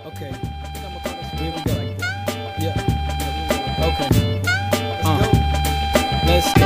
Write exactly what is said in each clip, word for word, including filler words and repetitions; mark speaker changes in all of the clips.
Speaker 1: Okay. I think I'm gonna call this. Here we go. Yeah. Okay. Let's go.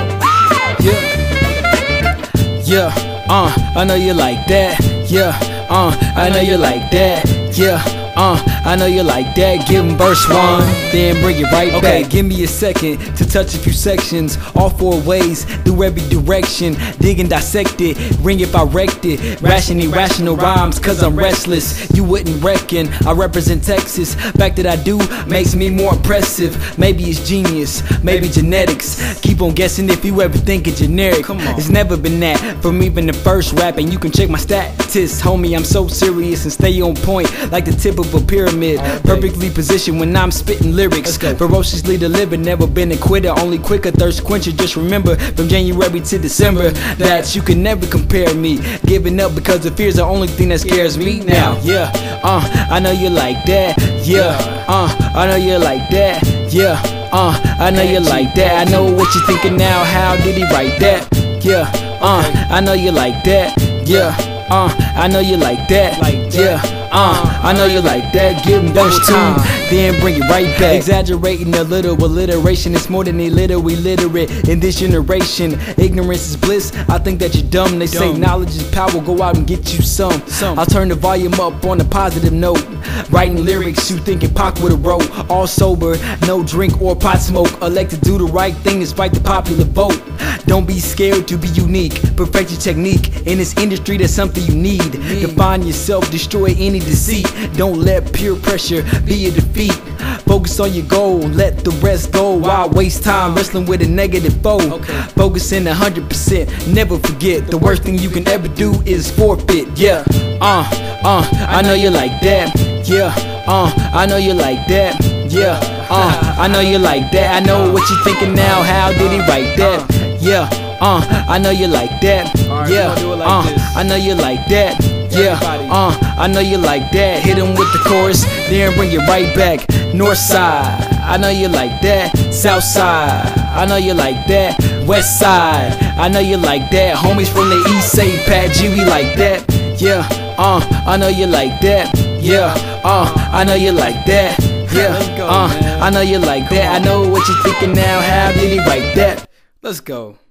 Speaker 1: Yeah. Yeah. Uh, I know you like that. Yeah. Uh, I know you like that. Yeah. Uh, I know you like that. Give him verse one, then bring it right okay. back. Give me a second to touch a few sections, all four ways, through every direction. Dig and dissect it, ring if I wrecked it. Ration irrational rhymes, cause I'm restless. You wouldn't reckon I represent Texas. Fact that I do makes me more impressive. Maybe it's genius, maybe genetics. Keep on guessing if you ever think it's generic. Come on. It's never been that from even the first rap, and you can check my statistics, homie. I'm so serious and stay on point like the tip of a pyramid, perfectly positioned when I'm spitting lyrics. Ferociously delivered, never been a quitter, only quicker thirst quencher. Just remember, from January to December, that you can never compare me. Giving up because the fear's the only thing that scares me now. Yeah, uh, I know you like that. Yeah, uh, I know you like that. Yeah, uh, I know you like that. I know what you're thinking now. How did he write that? Yeah, uh, I know you like that. Yeah, uh, I know you like that. Yeah. Uh, I know you like that. Give him verse two, then bring it right back. Exaggerating a little alliteration. It's more than a little illiterate in this generation. Ignorance is bliss. I think that you're dumb. They say knowledge is power. Go out and get you some. I'll turn the volume up on a positive note. Writing lyrics you thinking Pac would've wrote. All sober, no drink or pot smoke. Elect to do the right thing despite the popular vote. Don't be scared to be unique. Perfect your technique. In this industry, that's something you need. Define yourself, destroy any deceit. Don't let peer pressure be a defeat. Focus on your goal, let the rest go. Why waste time wrestling with a negative foe? Focusing a hundred percent, never forget. The worst thing you can ever do is forfeit. Yeah, uh, uh, I know you like that. Yeah, uh, I know you like that. Yeah, uh, I know you like that. I know what you're thinking now. How did he write that? Yeah, uh, I know you like that. Yeah, uh, I know you like that. Yeah, uh, I know you like that. Hit him with the chorus, then bring it right back. North side, I know you like that. South side, I know you like that. West side, I know you like that. Homies from the east say Pat G, we like that. Yeah, uh, I know you like that. Yeah, uh, I know you like that. Yeah, uh, I know you like that. I know what you're thinking now. How did he write that? Let's go.